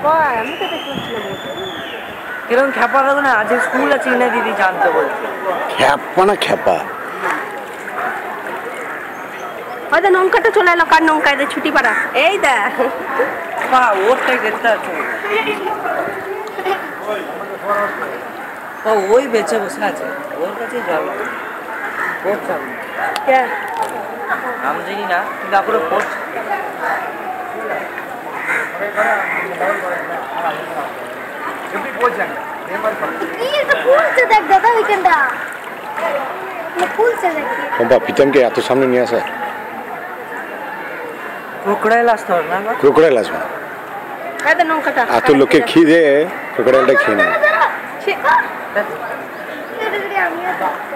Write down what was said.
আমি তো দেখছিলাম কিরকম খ্যাপা লাগবে না? আজকে স্কুল আছে না দিদি জানতে বলছে। খ্যাপা না খ্যাপা হয়তো নৌকাটা চলে এলো। কার নৌকায় ছুটি পাড়া? এই দা ওরটাই দেখতে আছে। ওই বেঁচে বসে আছে, ওর কাছে জল আমি জানি না, কিন্তু আপনার পড়ছে। প্রীতমকে এত সামনে নিয়ে আসা ক্রোকোডাইল আসতে হবে না? ক্রোকোডাইল আসবে নৌকাটা এত লোকে খিদে ক্রোকোডাইলটা খেয়ে নেয়।